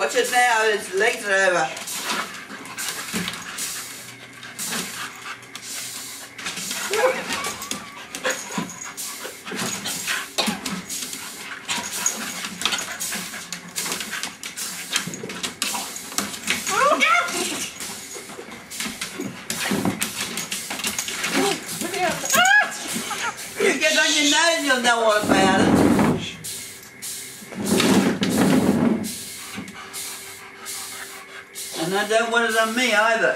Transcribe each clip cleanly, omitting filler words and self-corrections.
Watch it now, his legs are over. You get on your nose, you'll know all about it. And I don't want it on me either.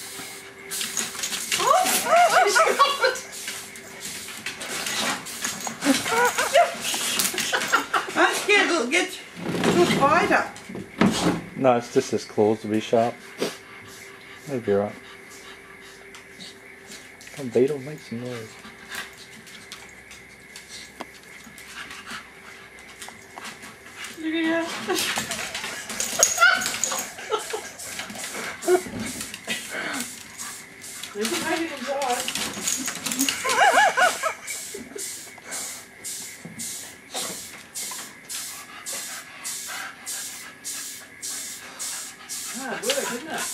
I'm scared it'll get to a spider. No, it's just his claws to be sharp. That'll be right. Come on, beetle, make some noise. Look at that. There's a baby inside. Hard work, isn't it?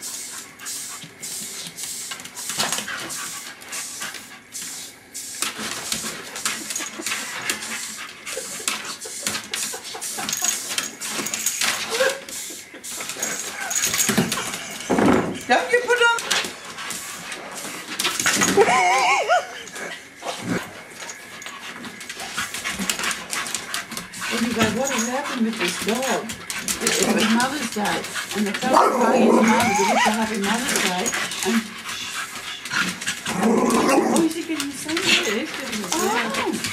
Don't you put on... Anyway, what has happened with this dog? It was Mother's Day, and the fellow calling his mother to wish her happy Mother's Day, and... Oh, is he getting the same? Yeah, he's getting the same.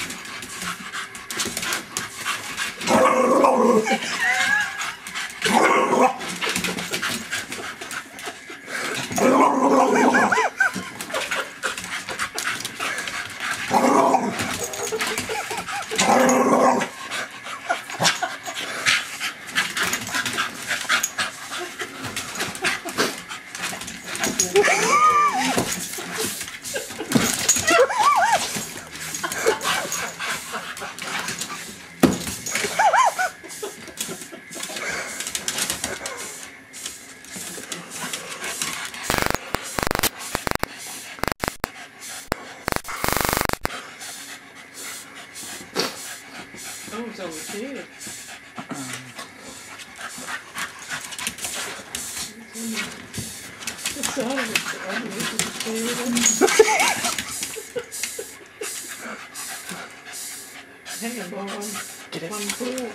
Oh, it's over here. The side of it's hang on, by one claw.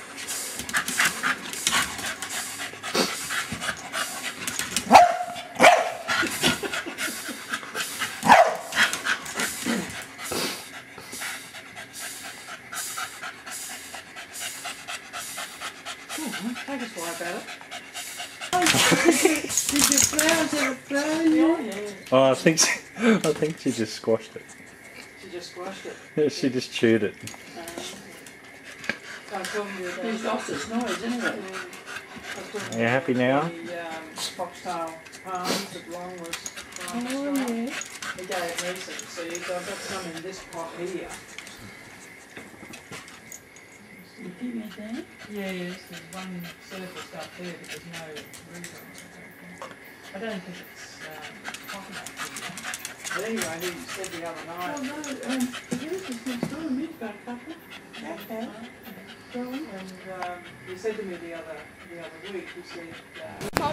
Take a swipe at it. Did your flowers have a flower in there? Yeah. Oh, I think she just squashed it. She just squashed it? Yeah, she just chewed it. He's lost his noise anyway. Are you happy now? The foxtail palms that Long was trying to Oh, yeah. He gave me some seeds. I've got some in this pot here. Looking at that? Yes, there's one surfaced up there, but there's no root on it. I don't think it's hot enough. But anyway, he said the other night. Oh no, yours is next door, and you've got a couple. Okay. Go on. And he said to me the other week, he said,